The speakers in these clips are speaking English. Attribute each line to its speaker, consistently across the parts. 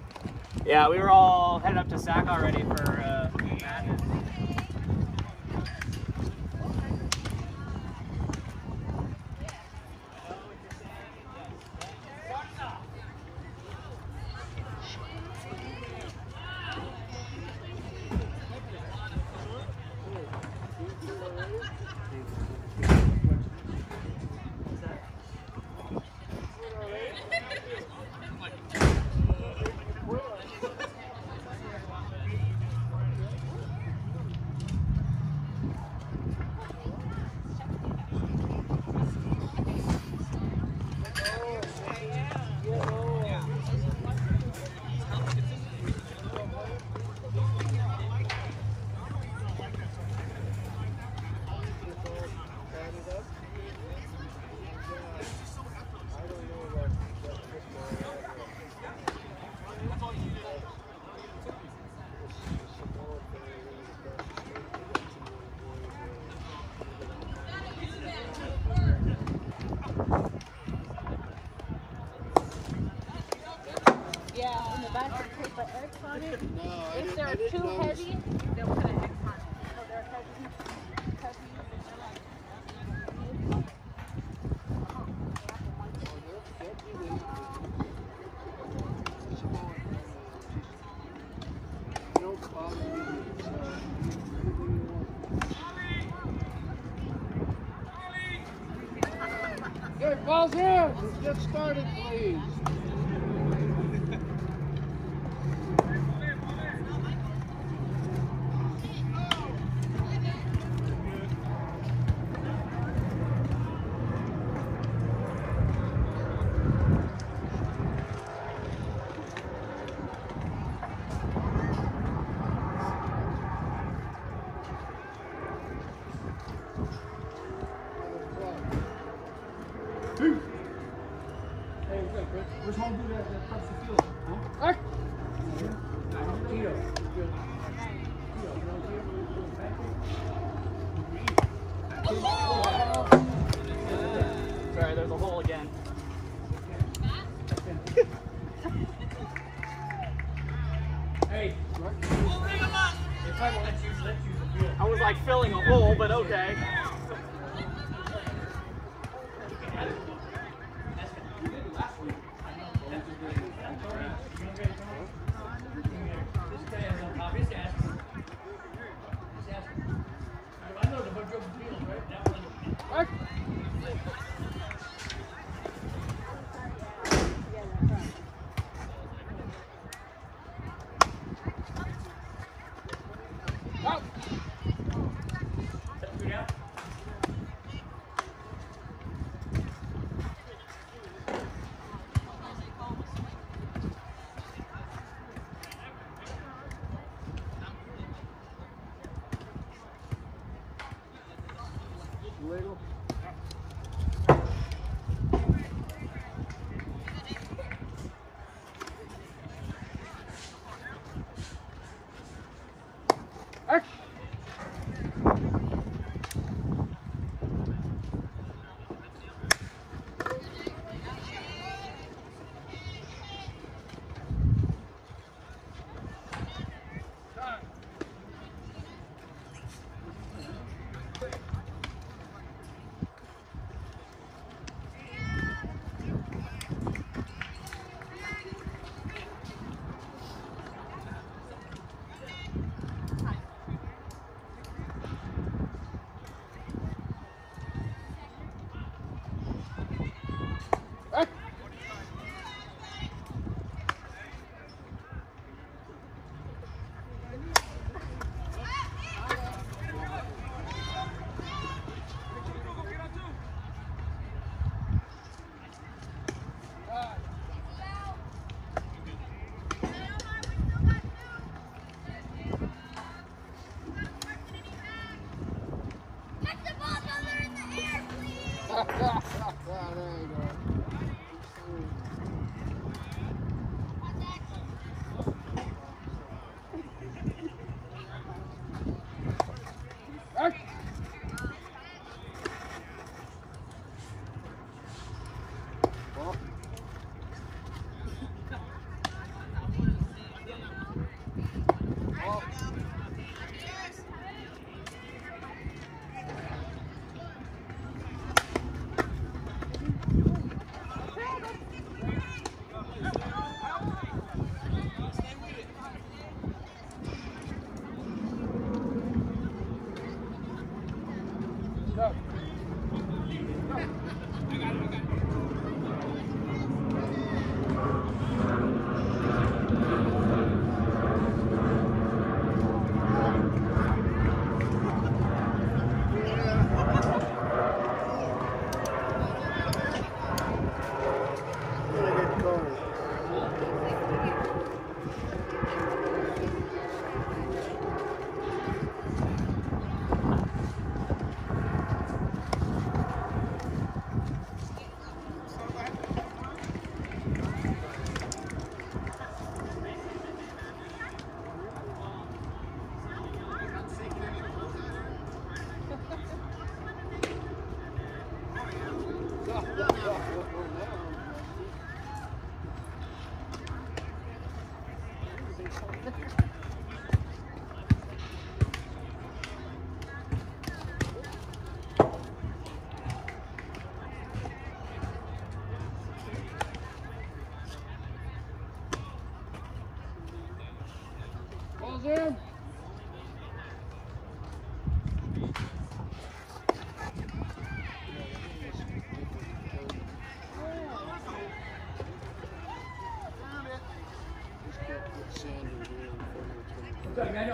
Speaker 1: Yeah, we were all headed up to SAC already for madness.
Speaker 2: If they're too heavy, they'll put an X on it. So they're heavy.
Speaker 3: Okay, balls in. Let's get started, please.
Speaker 4: Where's home dude that cuts the field? Huh? Tito. Good. Tito, you know Tito?
Speaker 1: Sorry, there's a hole again.
Speaker 4: Hey, if I will let you the field.
Speaker 1: I was like filling a hole, but okay.
Speaker 3: Ball's in.
Speaker 4: What's up, Daniel?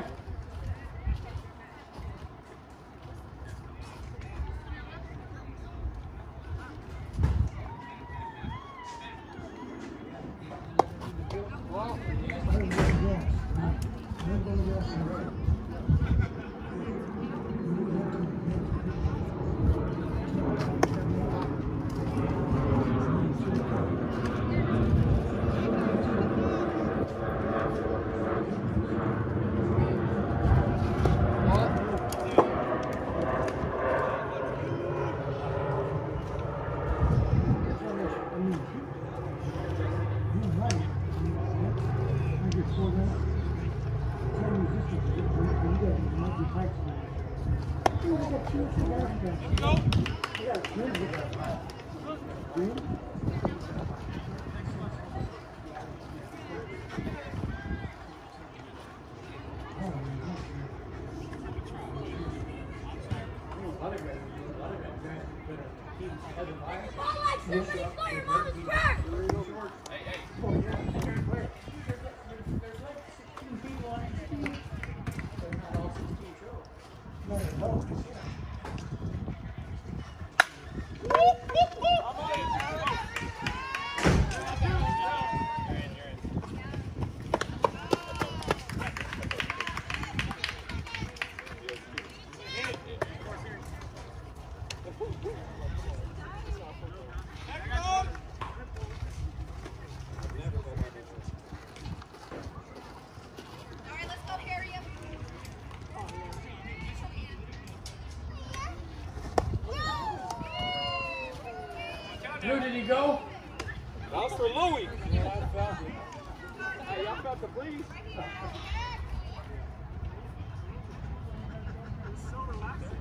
Speaker 4: Where did he go?
Speaker 1: That was for Louie.
Speaker 3: Yeah, I found it. Hey, y'all felt the breeze? It's so relaxing.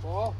Speaker 3: Ball.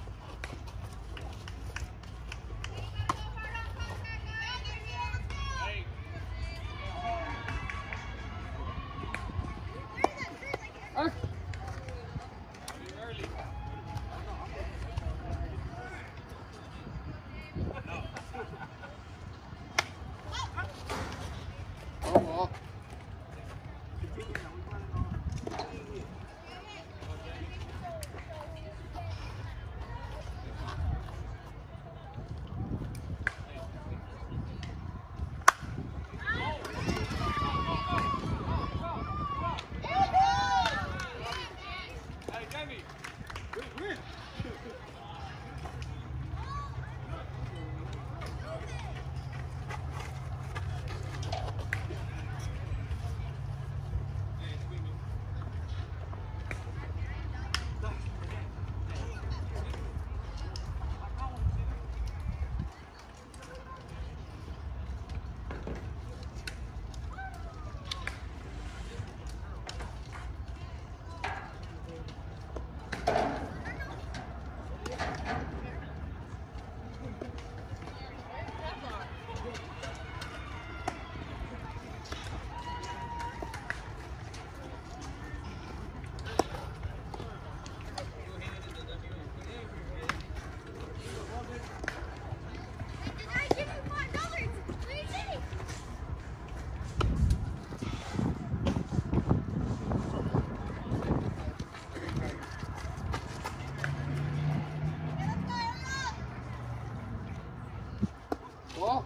Speaker 3: Ball.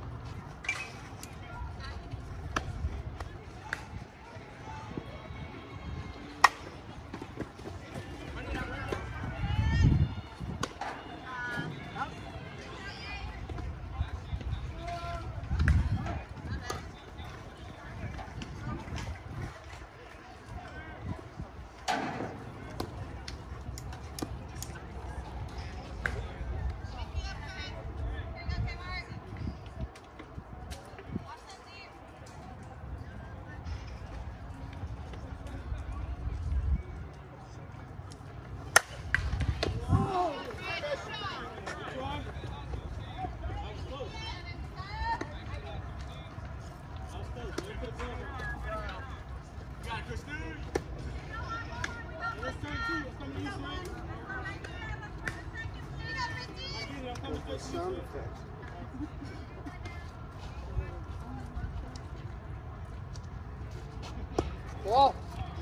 Speaker 3: Sound effects. Ball.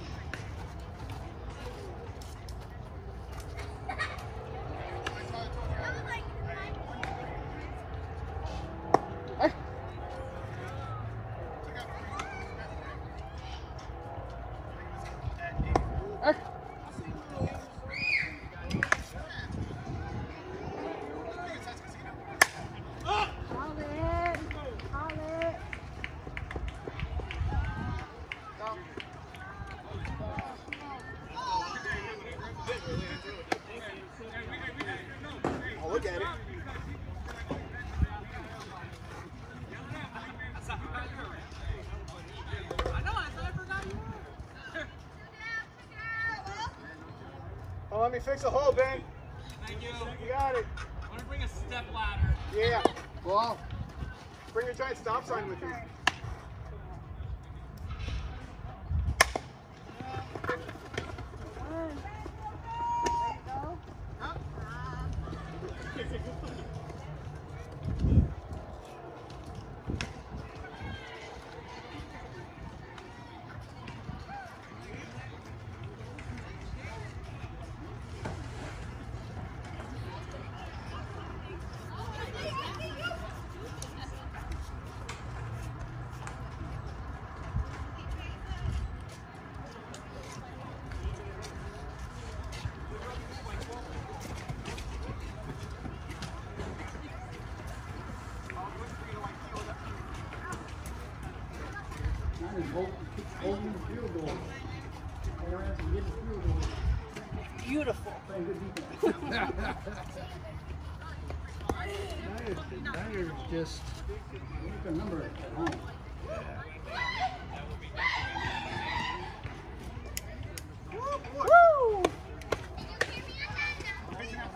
Speaker 3: Look at it. Oh, let me fix a hole, Ben.
Speaker 1: Thank you.
Speaker 3: You got it.
Speaker 1: I want to bring a step ladder.
Speaker 3: Yeah. Well, bring your giant stop sign with you.
Speaker 2: Beautiful.
Speaker 4: Now you're just make a number at home.
Speaker 2: Woo!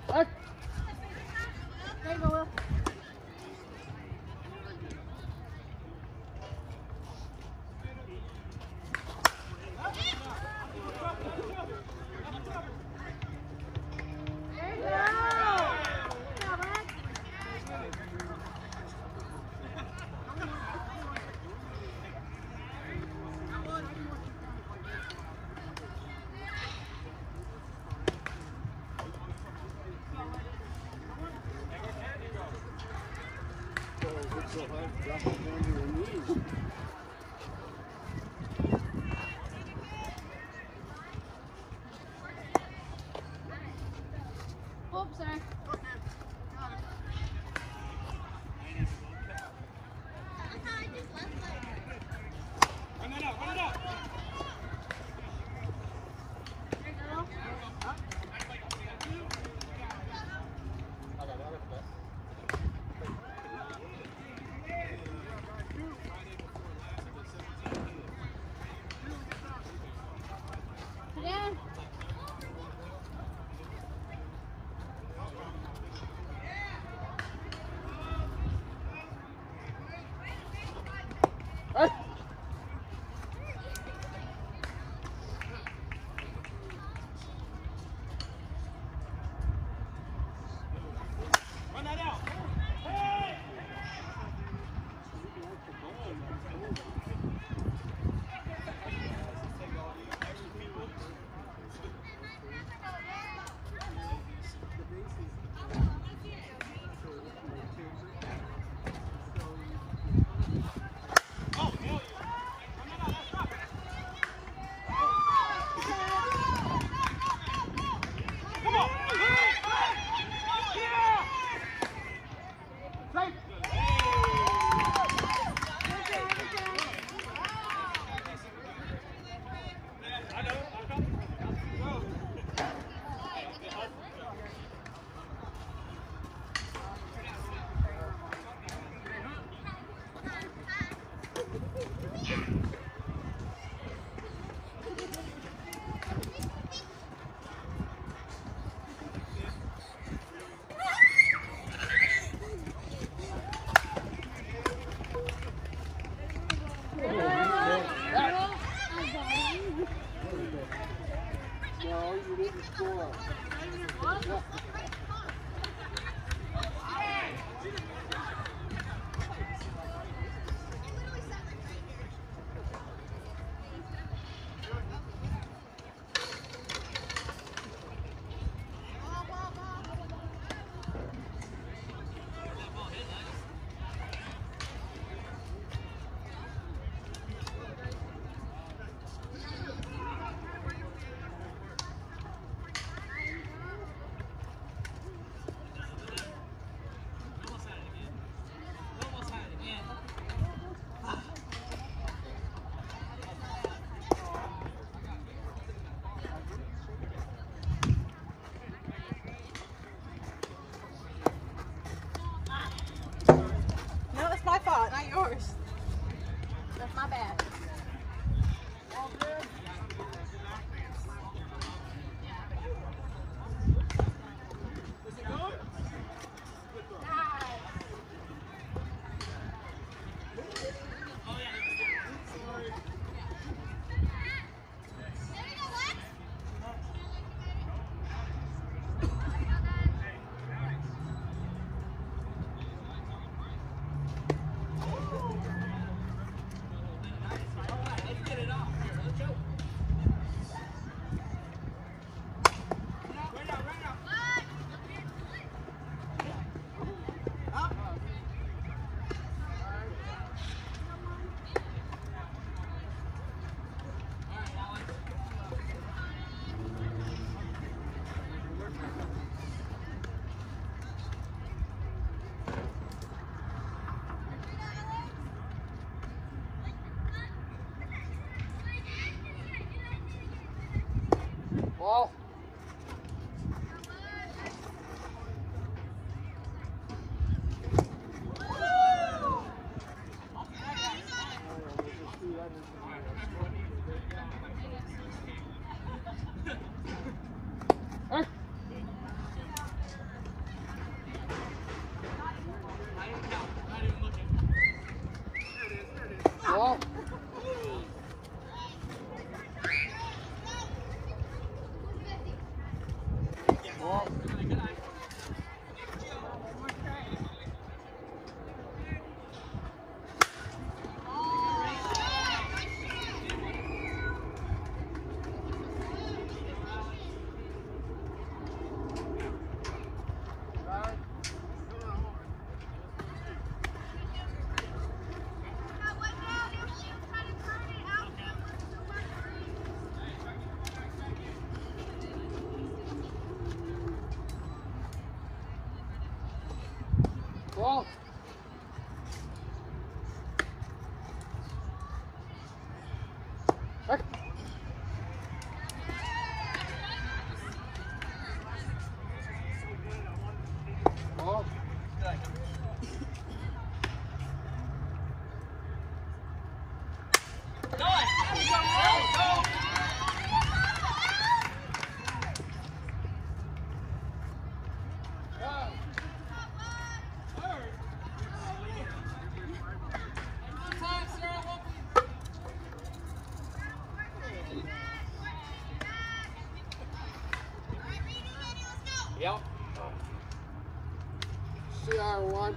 Speaker 3: Back.
Speaker 2: There you go, Will.
Speaker 3: So hard, drop it down to your knees.
Speaker 2: Oops, sorry.
Speaker 4: Run it out, run it out.
Speaker 3: No, you didn't score. Yeah. Ball. Back. Ball.
Speaker 1: Yep.
Speaker 3: CR1.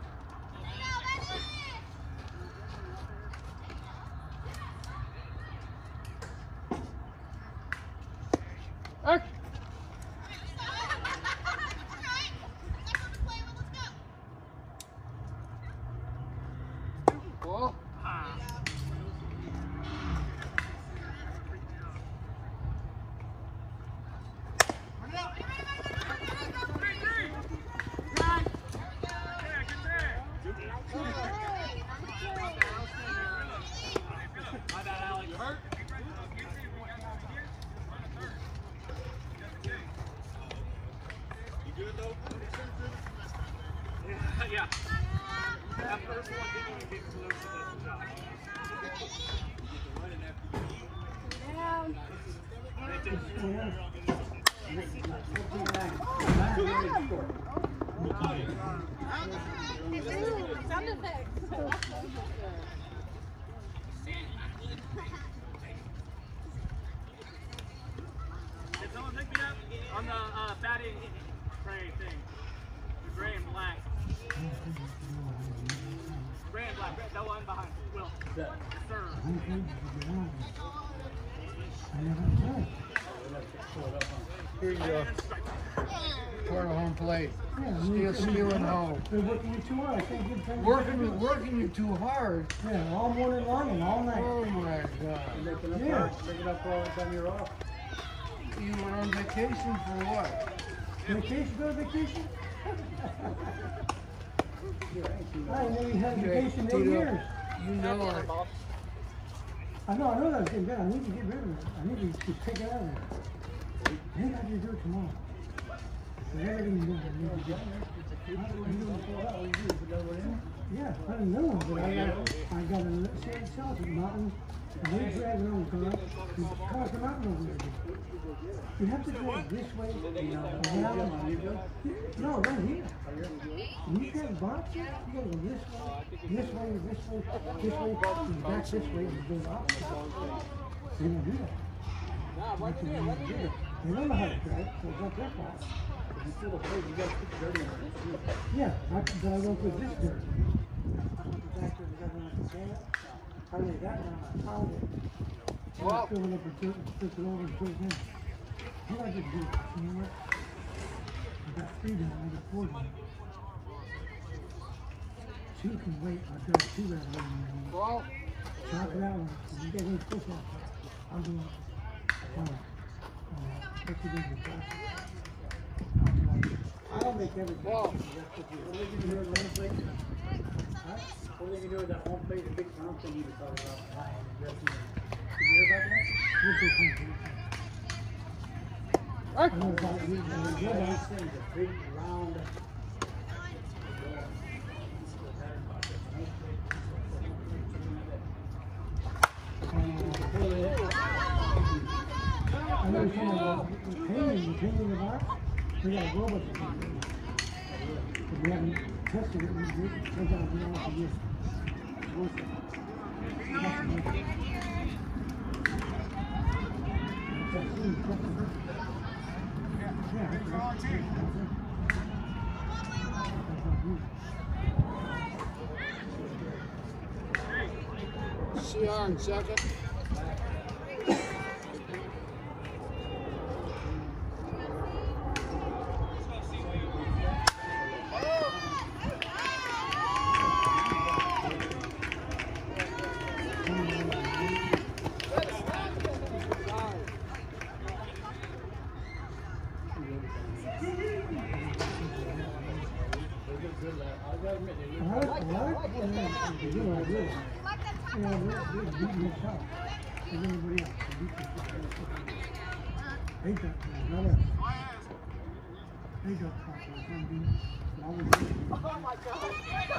Speaker 3: Back. Ball.
Speaker 1: My bad, Alex. You hurt? You good though? Yeah. That first one didn't even get close to this shot.
Speaker 2: Sound effects.
Speaker 1: Did someone pick me up on the batting tray thing? The gray and black. Gray and black. That one behind. Will. Yes, sir.
Speaker 3: Here you go. Toward a home plate. Stealing home.
Speaker 5: They're working you too hard. I can't get time.
Speaker 3: Working you too hard.
Speaker 5: Yeah, all morning long and all night.
Speaker 3: Oh my God.
Speaker 5: Yeah.
Speaker 3: Making up all the time you're off. You went on vacation for what?
Speaker 5: Vacation? Go to vacation? I ain't never had vacation in 8 years.
Speaker 3: You know it.
Speaker 5: I know that was getting better. I need to get rid of it. I need to just take it out of there. I think I can do it tomorrow. Whatever you do, I need to get yeah, I had another one, but I got a Sand Celtic mountain, and they drag it on the car, and cross the mountain over there. You have to drag this way, no, right here. When you drag box, you gotta go this way, and back this way, and go up. They don't do that. They don't know how to drag, so it's not their fault. Yeah, but I won't put this dirt. I laid that one, I piled it.
Speaker 3: Well,
Speaker 5: Fill it up and flip it over and put it in. What I just do, you know what? I got 3 down, I got 4 down. 2 can wait, I've got 2 that are waiting.
Speaker 3: well,
Speaker 5: Chop it out, you get any fish out there. I'm doing it. What you do with that? I don't make everything.
Speaker 3: well.
Speaker 5: What are you going to do with that plate? Huh? What are you going to do with that home plate, the big round thing you were talking about? Did you hear about that? What big thing? I know about it. These things are big, round. I know some of the painting the box. We got a robot that can do it. But we haven't tested it. Sometimes we don't have to use it.
Speaker 3: CR in second.
Speaker 4: gotta admit, they look
Speaker 5: What? They do like this. Yeah, they're beating the shot. There's anybody else. They got another. They got something. Oh my God.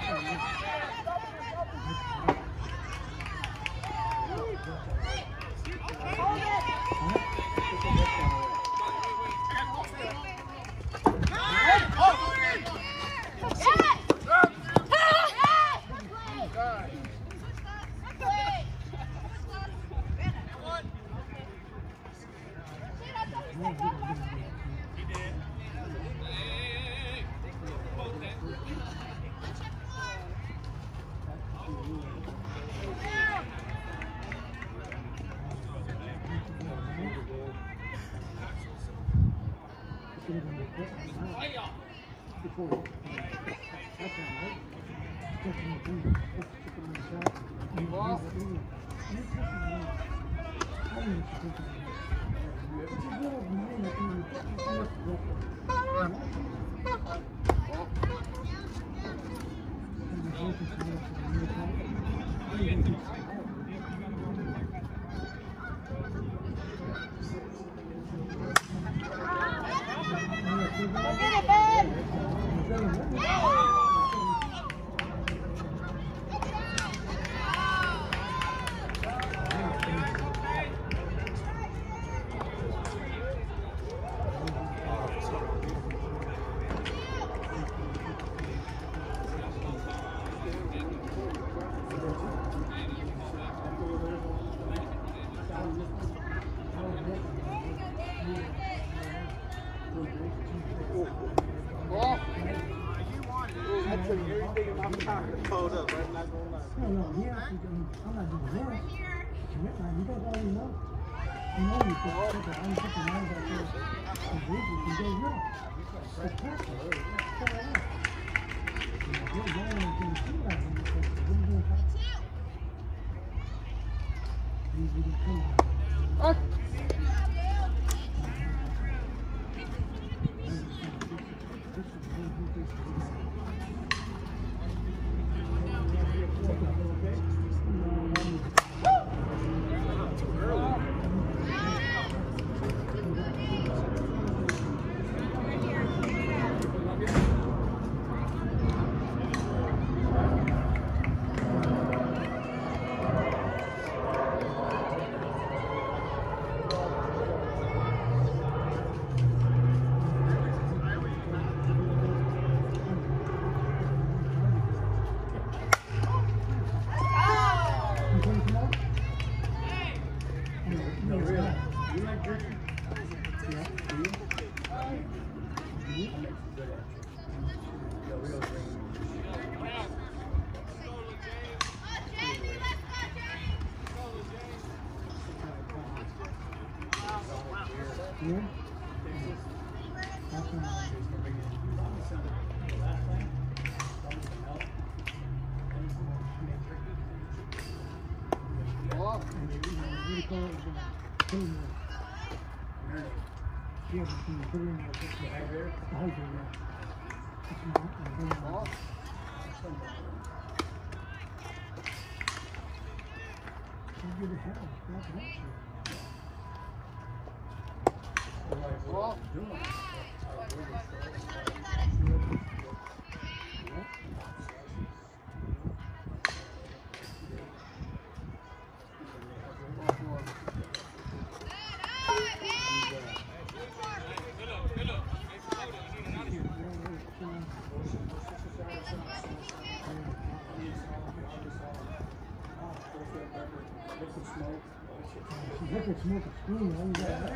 Speaker 5: Smoke a spoon, all that.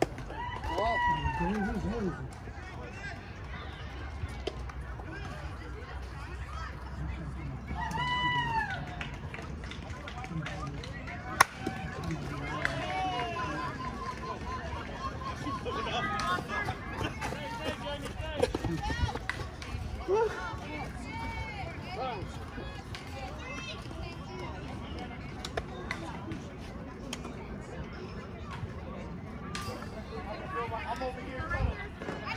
Speaker 5: Oh,
Speaker 1: I'm over here.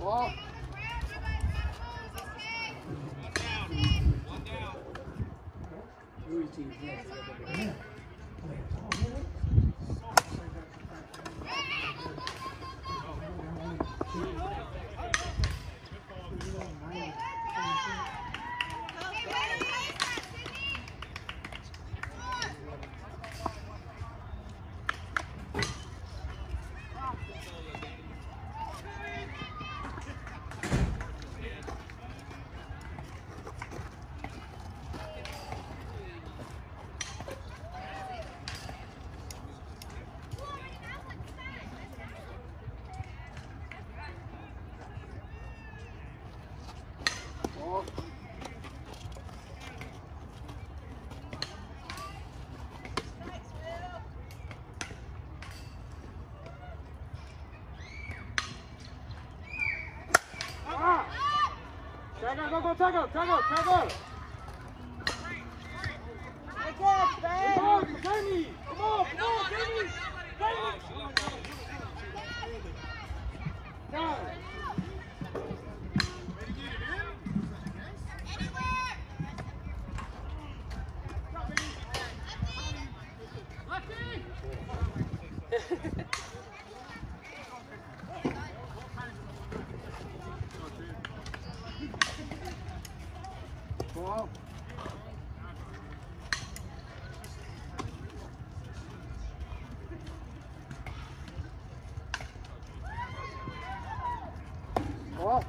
Speaker 3: Ball. Tackle!
Speaker 1: Good job, Jamie! Come on, Jamie! Go!
Speaker 3: Ball. Ball.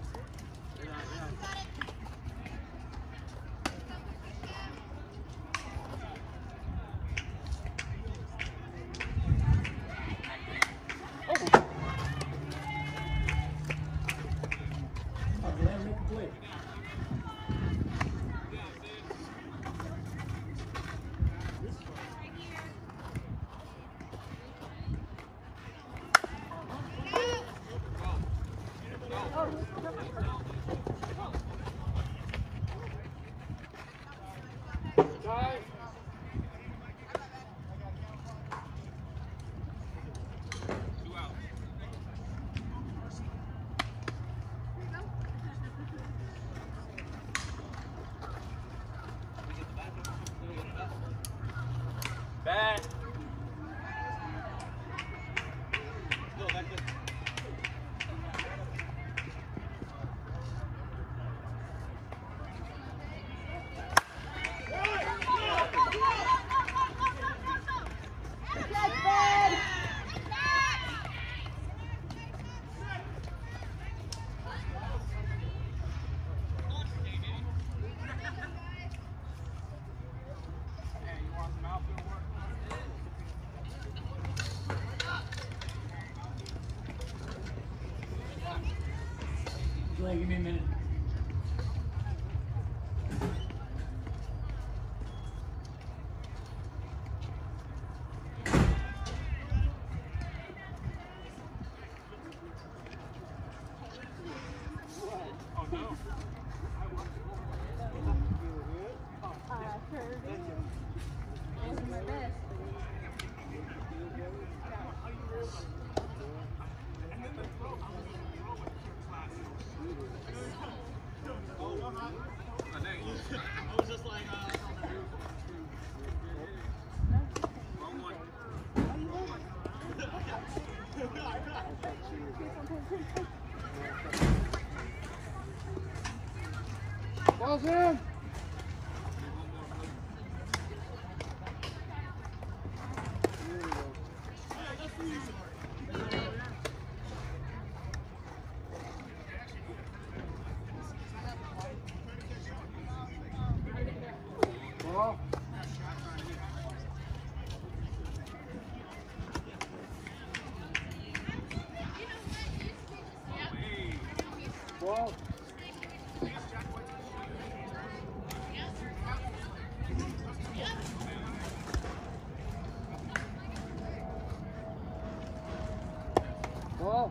Speaker 1: Bad.
Speaker 4: Give me a minute.
Speaker 3: Ball's in. Ball. Ball. Ball.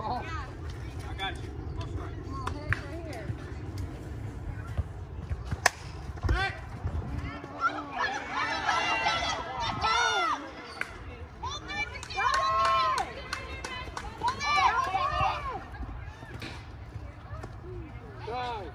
Speaker 3: Ball.
Speaker 1: I got you. I'll strike.
Speaker 2: Come on, hit it right here.
Speaker 3: Drive.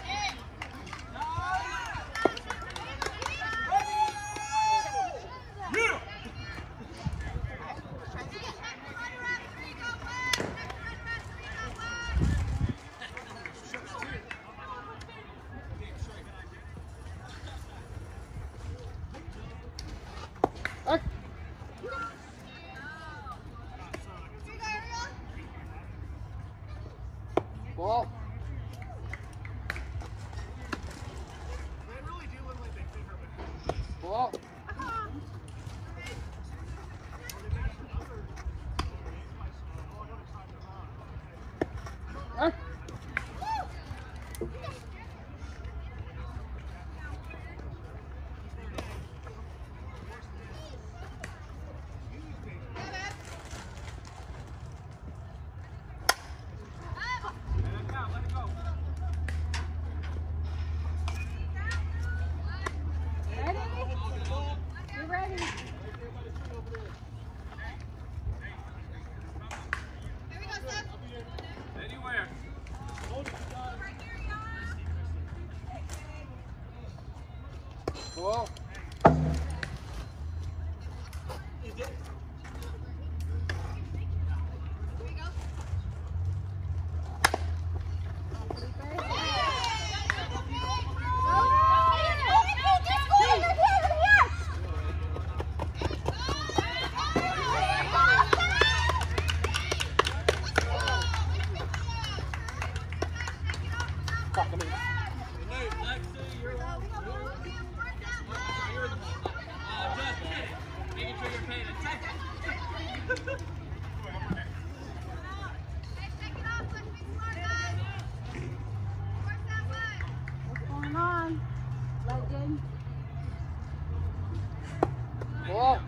Speaker 3: Ball. Ball.
Speaker 1: Anywhere.
Speaker 3: Ball.
Speaker 1: Lexie, you're the just making sure you're paying attention.
Speaker 2: What's going on, legend?
Speaker 3: Ball.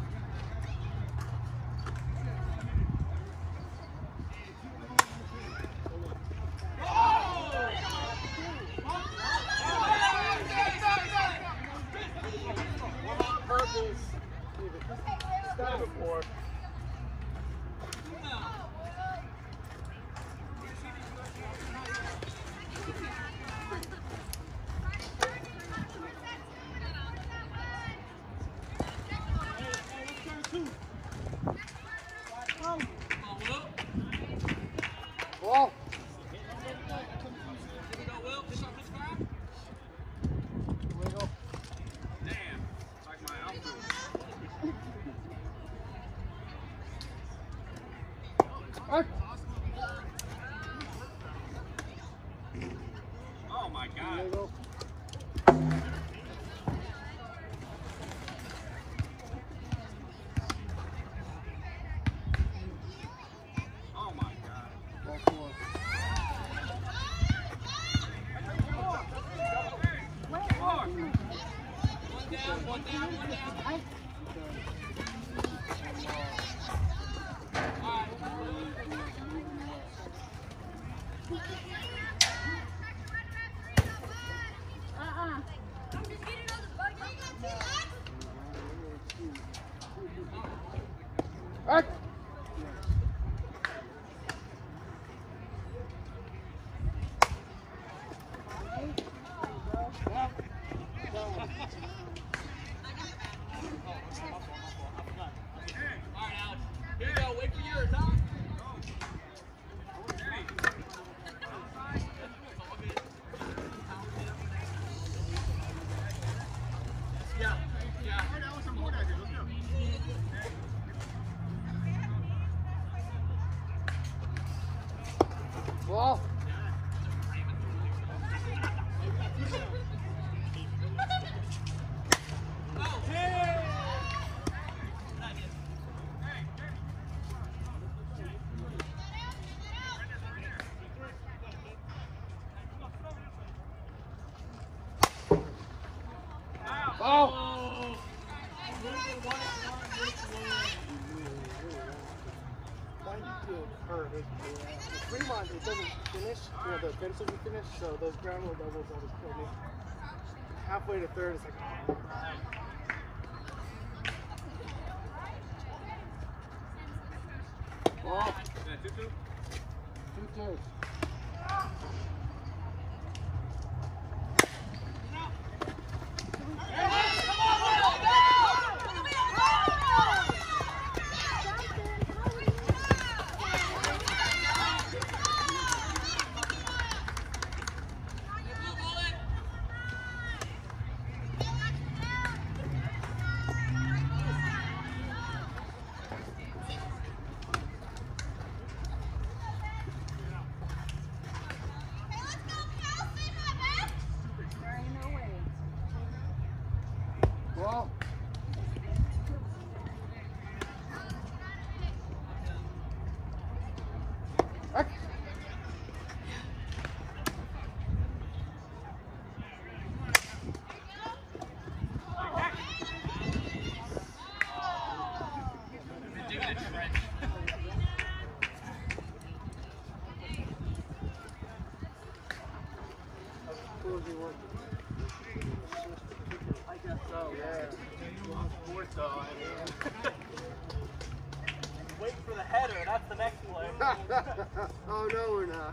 Speaker 3: Ball.
Speaker 1: Damn. Like my outfit. Oh my God. Oh my God.
Speaker 3: Ball.
Speaker 1: One down.
Speaker 3: Ball. Ball.
Speaker 6: Fremont, it doesn't finish, you know, the fence doesn't finish, so those ground rule doubles always kill me. Halfway to third, it's like, oh.
Speaker 3: Ball.
Speaker 1: 2-2.
Speaker 3: 2-2. Ball.
Speaker 1: I guess so, yeah. Fourth, though, I mean. Waiting for the header, that's the next play.
Speaker 6: Oh, no, we're not.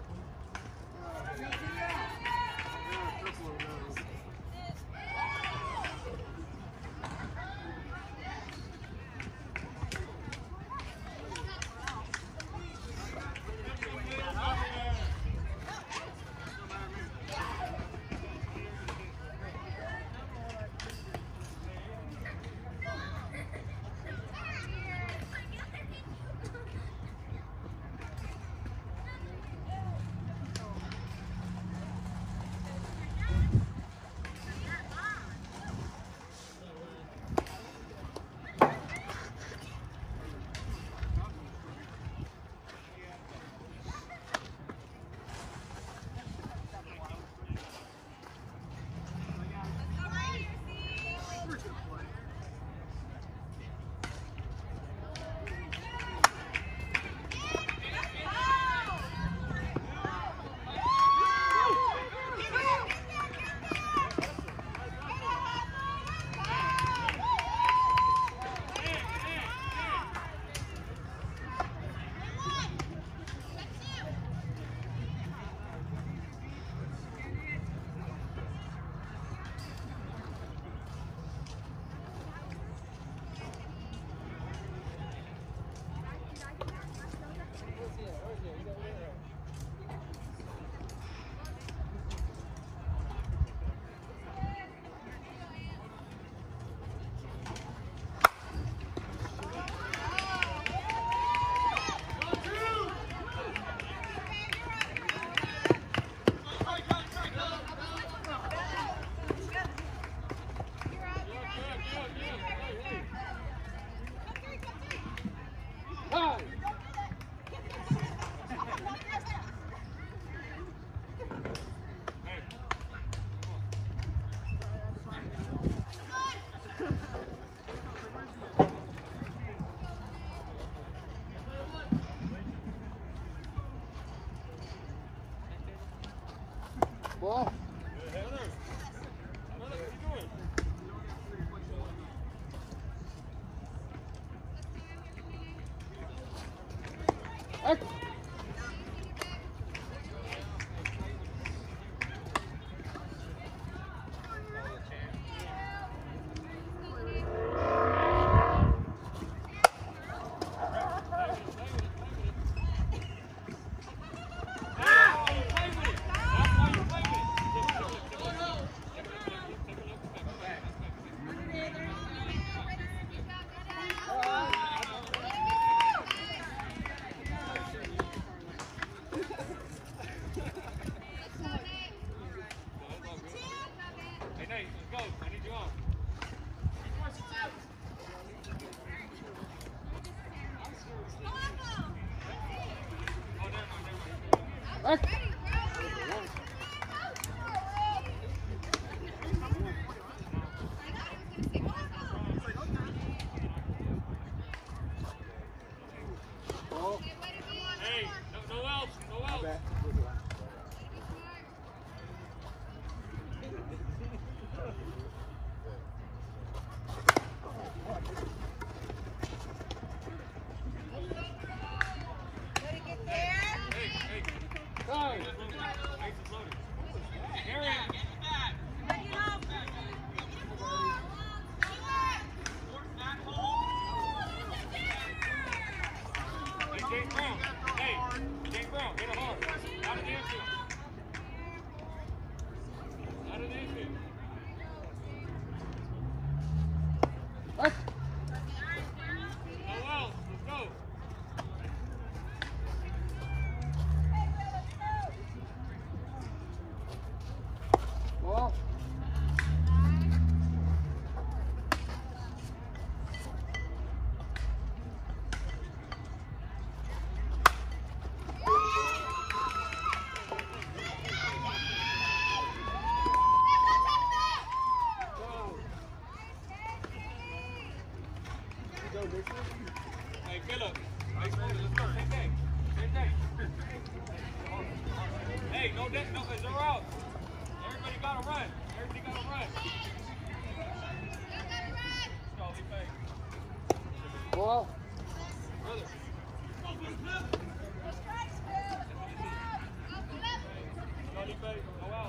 Speaker 3: Ball.
Speaker 4: Hey, no else. No else. Hey, Philip. Let's go. Same thing. Hey, no, it's a route. Everybody gotta run. Let's go, leave fake.
Speaker 3: Ball.
Speaker 4: Brother. Go, leave fake. Go out.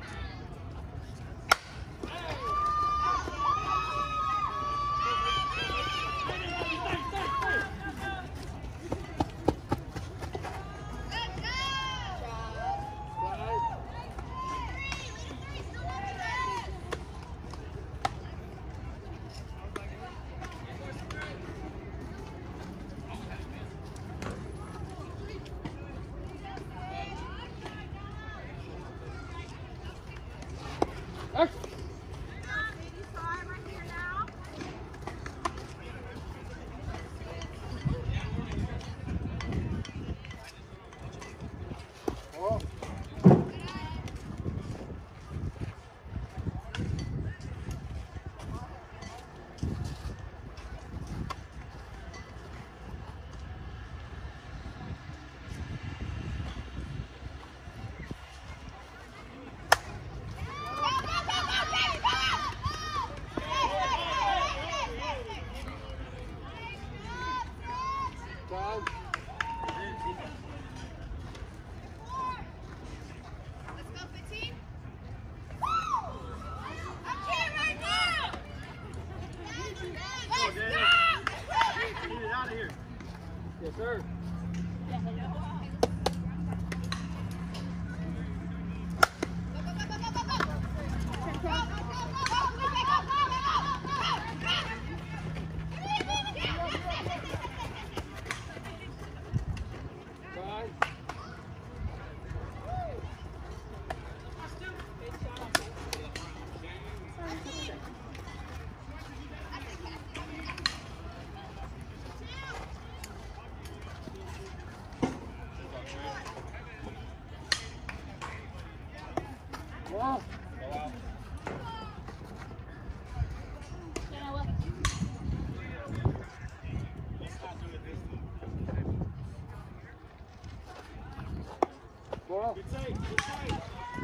Speaker 4: Yes, sir.
Speaker 3: Ball. Ball.
Speaker 4: Good save. Good save.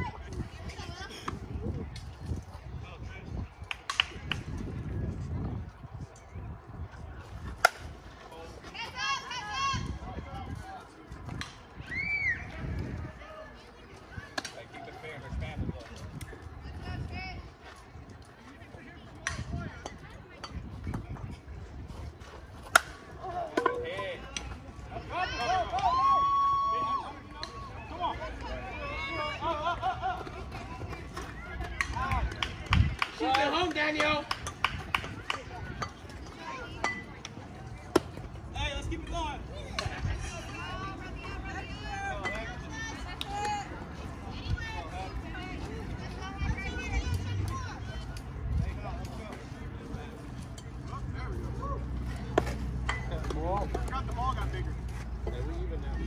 Speaker 3: Keep it home, Daniel.
Speaker 4: Hey, let's keep it going.
Speaker 3: Ball.
Speaker 6: Got the ball got bigger.
Speaker 3: Hey, we even now.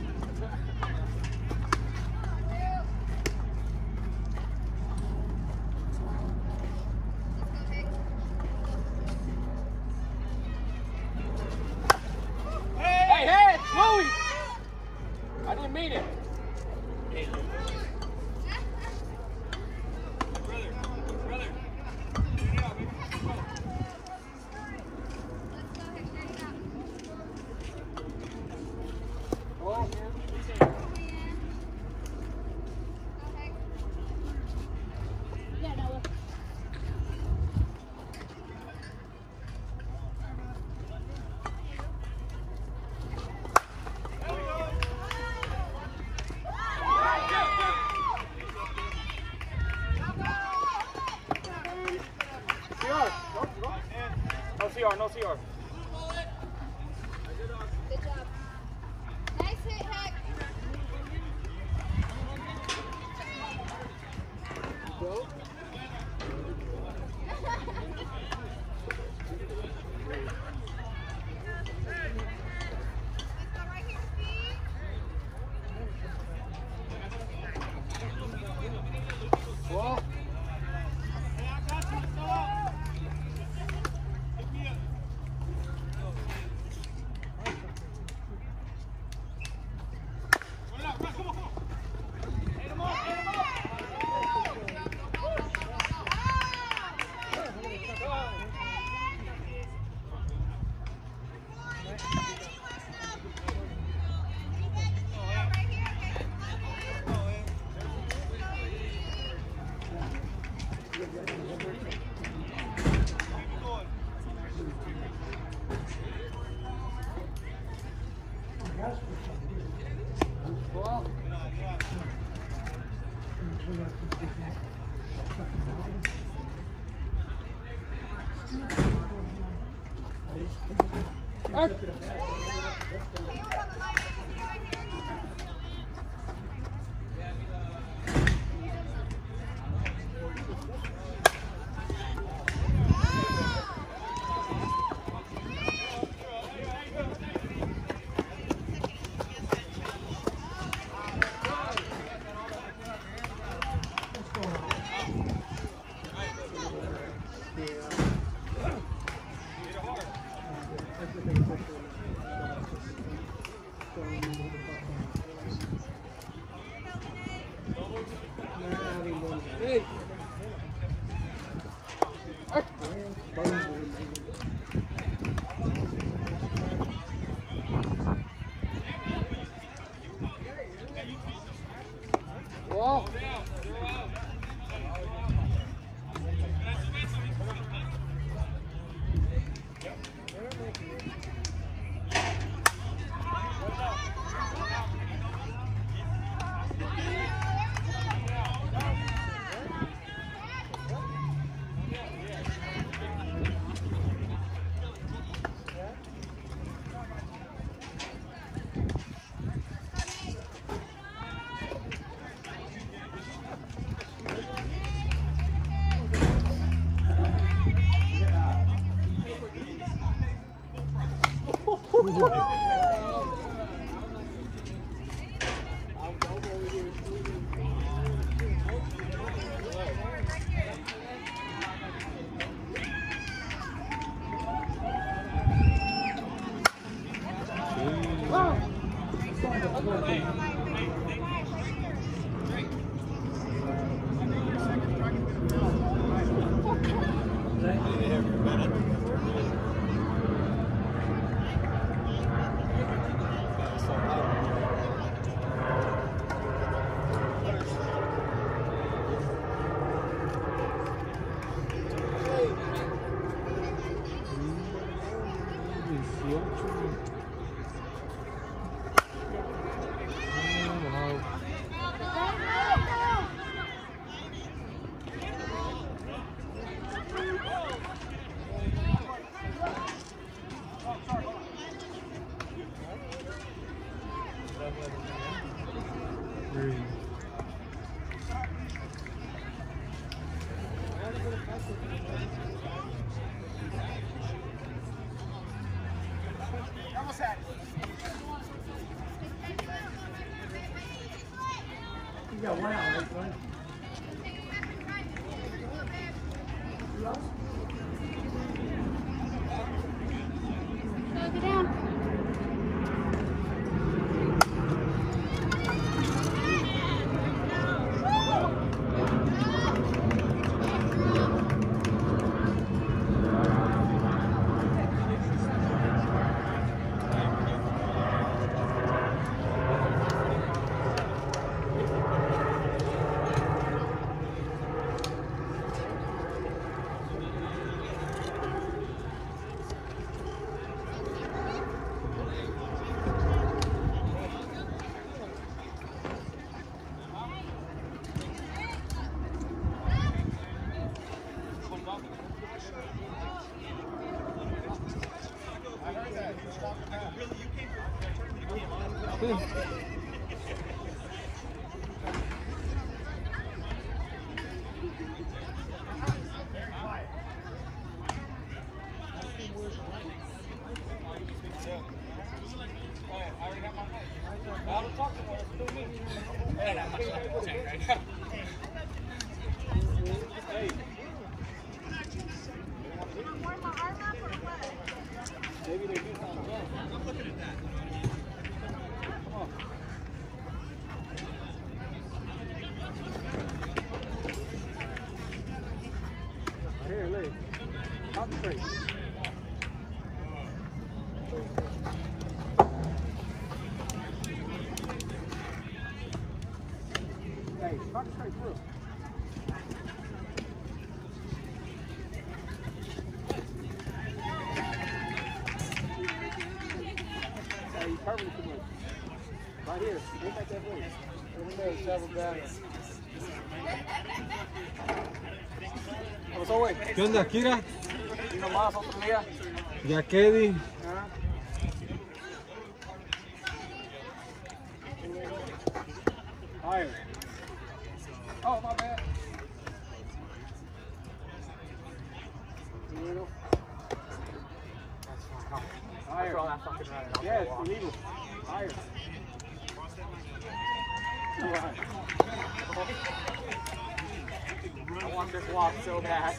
Speaker 4: you mean it. No CR.
Speaker 2: Good job. Nice hit, Heck.
Speaker 6: Go. Well.
Speaker 5: You got one out, right?
Speaker 2: Go down.
Speaker 6: Right here. Ain't like that way. Over there, several guys.
Speaker 7: ¿Qué onda, Kira?
Speaker 6: Uno más, otro día.
Speaker 7: Ya Kedi.
Speaker 6: Higher. Oh, my bad. Higher. Yes, illegal. Higher. I want this walk so bad.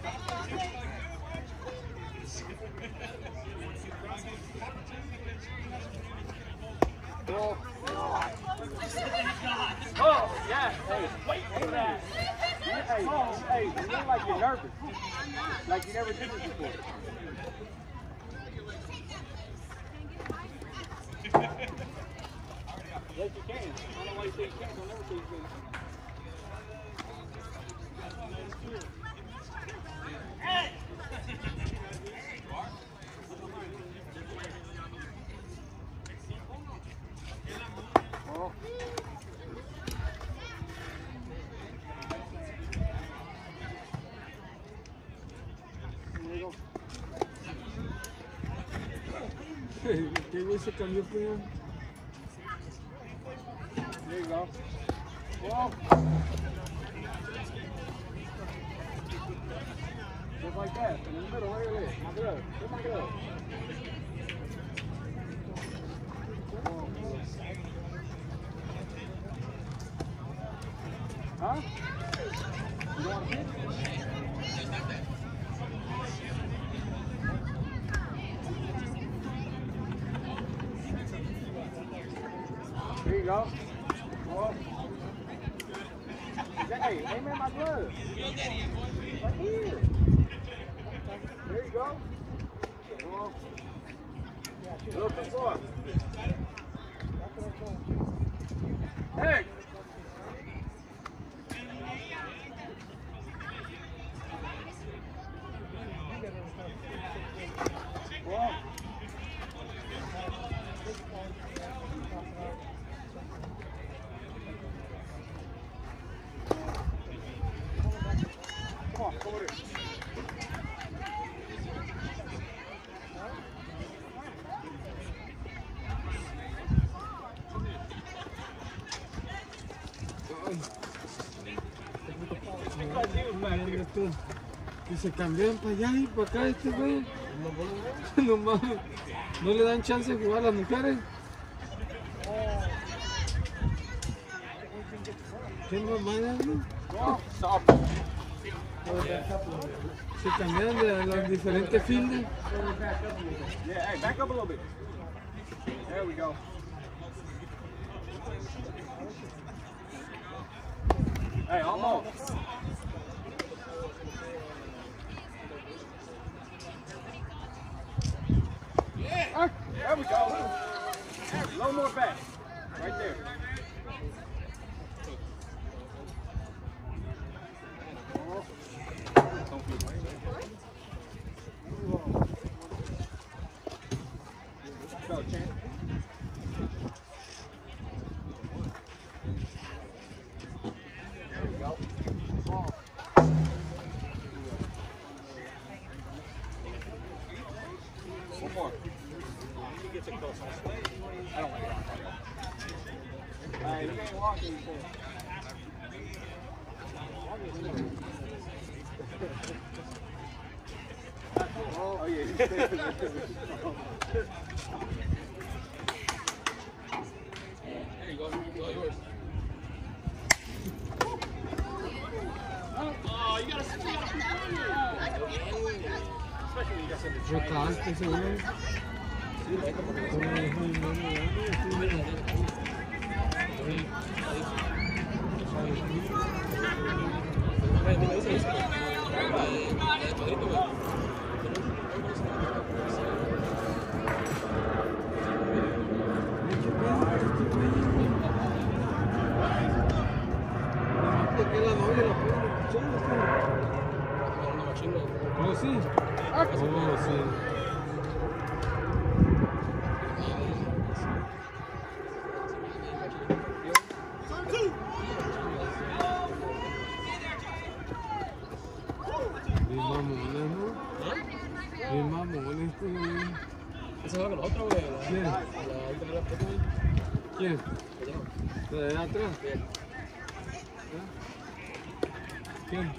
Speaker 6: Oh, yeah. Hey, wait for that. Hey, you look like you're nervous. Like you never did this before. Yes, you can. I don't know why you say you can't. Don't never say you can. Oh.
Speaker 7: ¿Qué güey se cambió, pues?
Speaker 6: There you go. Whoa. Just like that. In the middle, right there. My glove. Get my glove. Huh? You don't want to pitch? There you go. Oh. Hey, amen my glove. Right here. There you go. Oh. Look the floor. Hey. Whoa. Come on, over there.
Speaker 7: Y se cambian para allá y para acá este güey. No mames. No le dan chance de jugar a las mujeres. Qué mamada, ¿no? Se cambian de los diferentes fields.
Speaker 6: Yeah, hey, back up a little bit. There we go. Hey, almost. Yeah. There we go. A little more back. Right there. Go, Chan. There we go. Oh, yeah.
Speaker 4: There you go. Go yours. Oh, you gotta keep going. Especially when you got something to try.
Speaker 7: Rotaste, seguro. Porque la novia la puede escuchar. Oh, sí. Oh, sí. Bien mamona, ¿no? Bien mamona este, güey.
Speaker 4: ¿Esa va con la otra, güey?
Speaker 7: ¿Quién?
Speaker 4: La otra, la otra.
Speaker 7: ¿Quién? ¿La de allá atrás? ¿Quién?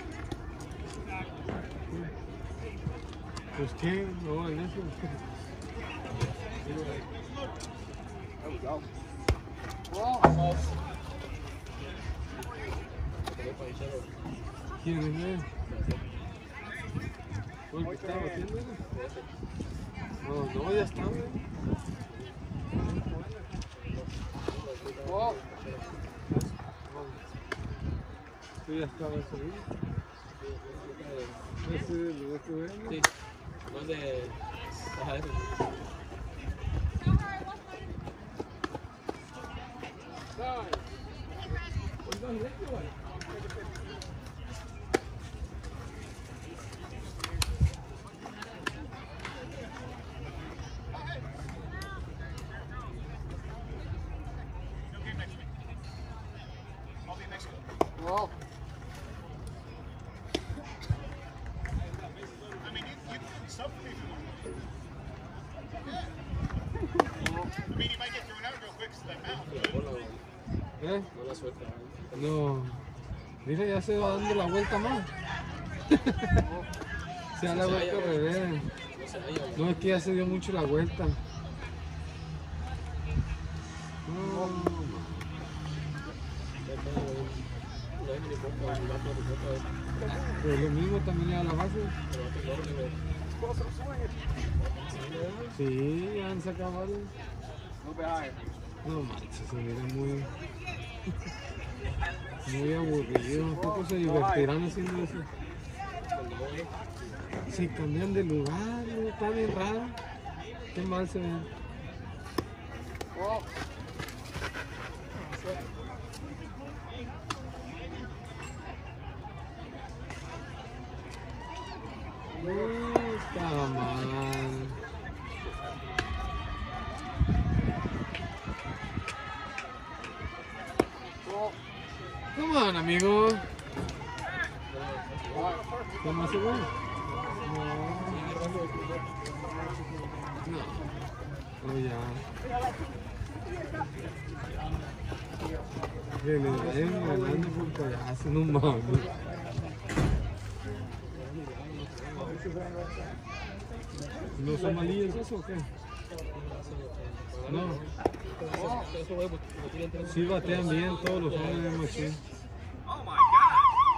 Speaker 7: Pues quién, no, en eso.
Speaker 6: There we go.
Speaker 7: ¿Quién es él? ¿Fue el que estaba haciendo eso? No, no, ya está, güey. Tú ya estabas ahí. ¿Ese lo ves que ven?
Speaker 4: Sí. Más de... Ajá, eso.
Speaker 6: Well,
Speaker 1: I mean, you can sub for me if you want. I mean, you might get thrown out real quick so that mount.
Speaker 7: ¿Eh?
Speaker 4: No la suelta.
Speaker 7: No. Mira, ya se va dando la vuelta más. Se da la vuelta al revés. No, es que ya se dio mucho la vuelta. No. Pero lo mismo también le da la base. Sí, ya han sacado varios. No manches, se mira muy aburrido. ¿A poco se divertirán haciendo eso? Se cambian de lugar, ¿no? Está bien raro. Qué mal se ven. Está mal. Come on, amigo. ¿Qué más se ve? No. Oh, ya. Que le den ganando por payaso, no mames. ¿No son malillos eso o qué? No. Sí batean bien todos los hombres de machín.
Speaker 1: Oh my god!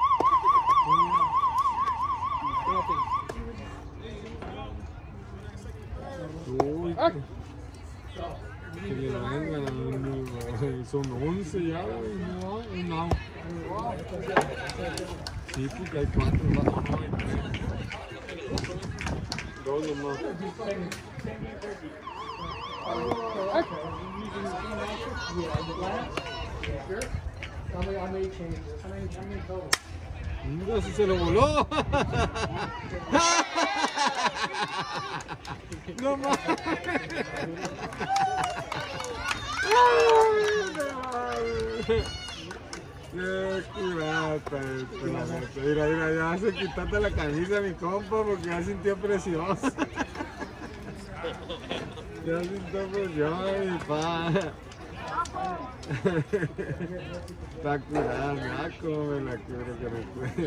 Speaker 7: Uy, que le den ganando. Son 11 ya, güey. No, un out. Sí, porque hay 4 dos nomás. Mira, si se lo voló. No mames. Qué curata esto. Mira, ya se quitaste la camisa mi compa porque ya sintió presión. Ya sintió presión mi pa. Está curada, naco, me la cubro que me puede.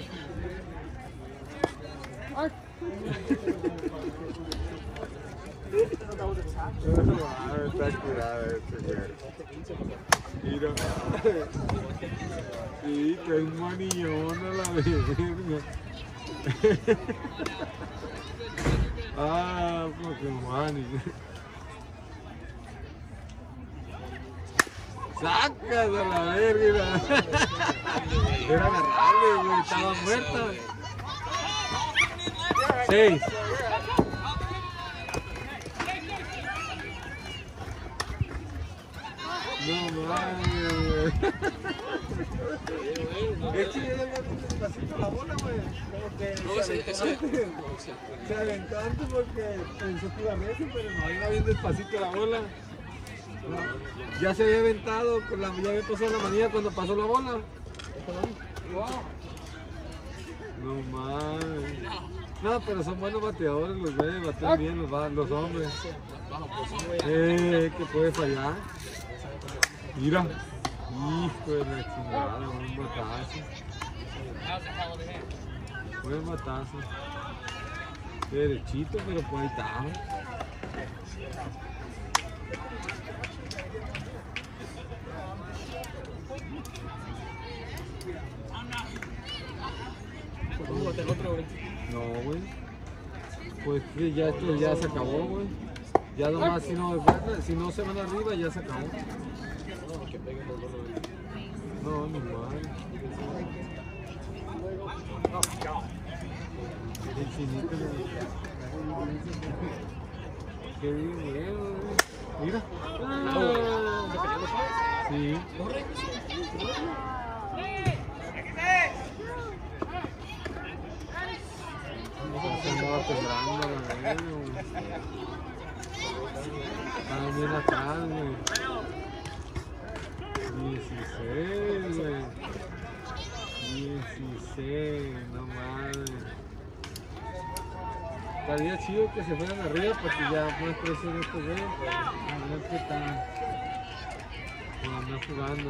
Speaker 7: Está curada este güey. Mira. Sí, que es manillona la verga. Ah, porque mani. Sacas a la verga. Era agarrarle, güey, estaba muerta. 6. No mames, güey. Es que ya le despacito la bola, güey. Se aventó antes porque pensó que iba a Messi, pero no, iba bien despacito la bola. Ya se había aventado, ya había pasado la manilla cuando pasó la bola. No mames. No, pero son buenos bateadores los güeyes, batean bien los hombres. Que puede fallar. Mira. Hijo de la chingada, un matazo. Buen matazo. Derechito, pero pues ahí está. No, güey. Pues que ya esto ya se acabó, güey. Ya nomás si no se van arriba ya se acabó. No, ni mal. Infinito. Qué bien, güey. Mira. Sí. Estaba temblando la verga, güey. Estaba bien atrás, güey. 16, güey. 16, no mames. Estaría chido que se fueran arriba porque ya puede crecer estos güeyes. A ver qué tal. Como andan jugando.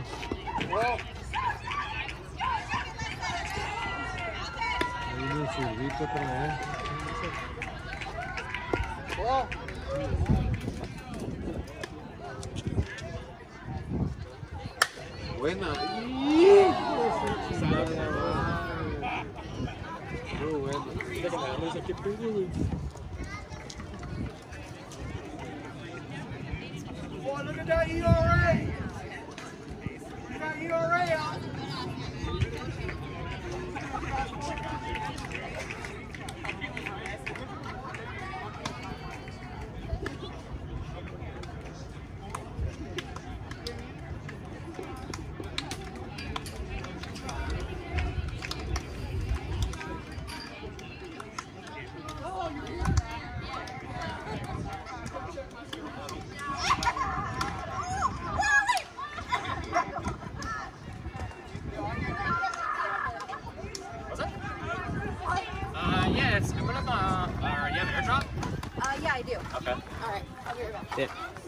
Speaker 7: Ahí viene el zurdito otra vez. Buena. Muy bueno.
Speaker 1: Boy, look at that ERA. You got ERA out.
Speaker 2: Yeah, I do.
Speaker 1: Okay.
Speaker 2: All right, I'll be right back.
Speaker 1: Yeah.